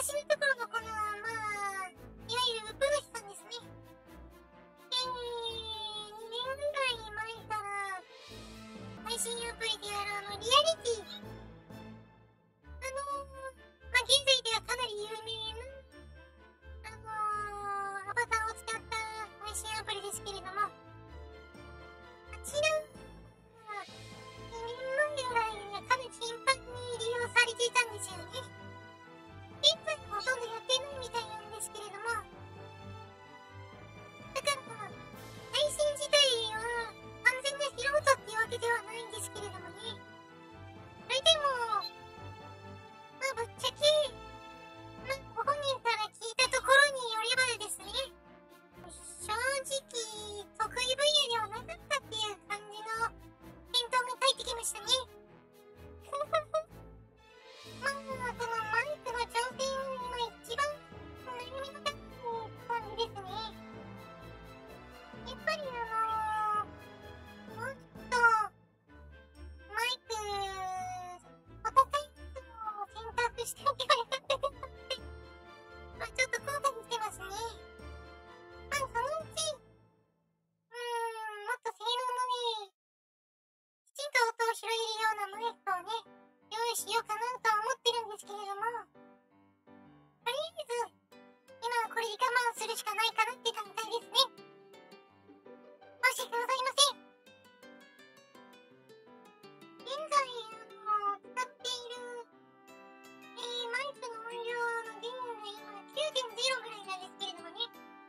私のところのこの、まあ、いわゆるウプ主さんですね。2年ぐらい前から配信アプリであるリアリティ、まあ、現在ではかなり有名な、アバターを使った配信アプリですけれども、あちら、2年前ぐらいにはかなり頻繁に利用されていたんですよね。現在ほとんどやってないみたいなんですけれども、だから配信自体は完全な素人っていうわけではないんですけれどもね。それでも、まあぶっちゃけ、まあご本人から聞いたところによればですね、正直得意分野ではなかったっていう感じの返答が返ってきましたね。まあこのマイクの挑戦が一番悩み深い感じですね。やっぱりもっとマイクお高いのを選択しておけばよかったなってまあちょっと後悔してますね。まあそのうちもっと性能のねきちんと音を拾えるようなマイクをね用意しようかなとは思ってるんですけれども、とりあえず今はこれで我慢するしかないかなって段階ですね。申し訳ございません。現在使っている、マイクの音量のゲインが今 9.0 ぐらいなんですけれどもね、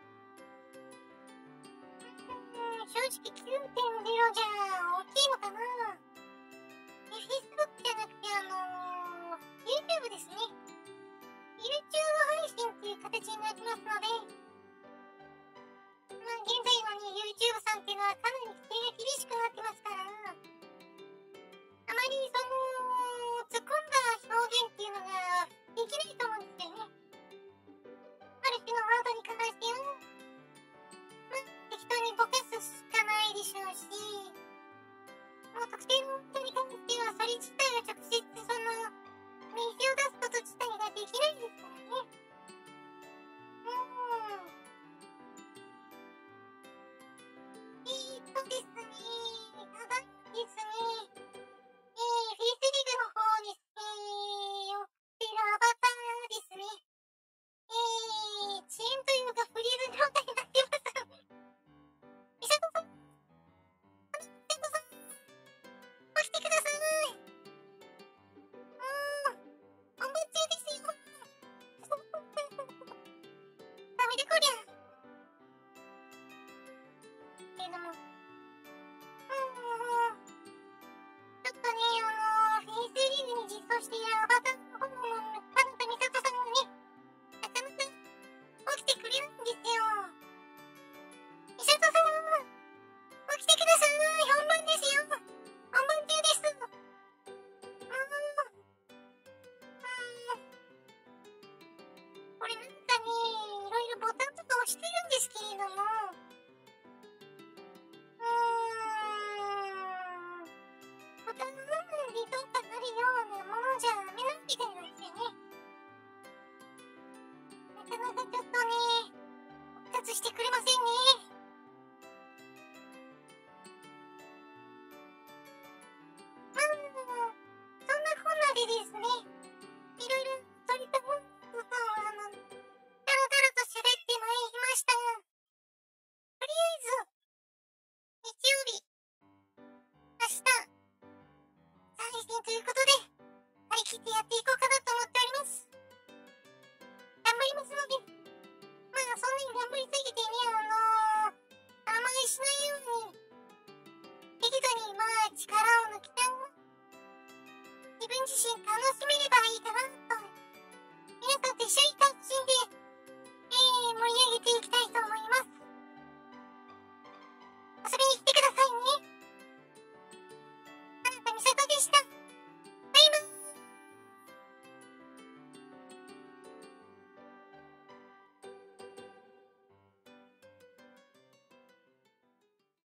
正直 9.0 じゃ大きいのかな。Facebook じゃなくてYouTube ですね。YouTube 配信っていう形になりますので、まあ現在のね YouTube さんっていうのはかなり規制が厳しくなってますから、あまり突っ込んだ表現っていうのができないと思うんですよね。ある種のワードに関しては、まあ適当にぼかすしかないでしょうし、もう特定の人に関してはそれ自体は直接名刺を出すこと自体ができないですからね。ですね、ただですね、フェイスリグの方ですね、送ってるアバターですね、遅延というかフリーズ状態になってます。ミサトさん、押してください。本番中ですよ。ダメでこりゃ。けども、ちょっとね、フェイスリーグに実装しているアバターの方の花田美里さんがね、なかなか起きてくれないんですよ。美里さん、起きてください。本番ですよ。本番中です。これなんかね、いろいろボタンとか押してるんですけれども、ボタンでどうかなるようなものじゃダメなんみたいなんですよね。なかなかちょっとね、復活してくれませんね。そんなこんなでですね、いろいろ取りたものをダラダラと喋ってまいりましたが、とりあえず、日曜日、明日、配信ということで、張り切ってやっていこうかなと思っております。頑張りますので、まあそんなに頑張りすぎてね、甘えしないように、適度にまあ力を抜きながら、自分自身楽しめればいいかなと、皆さんと一緒に楽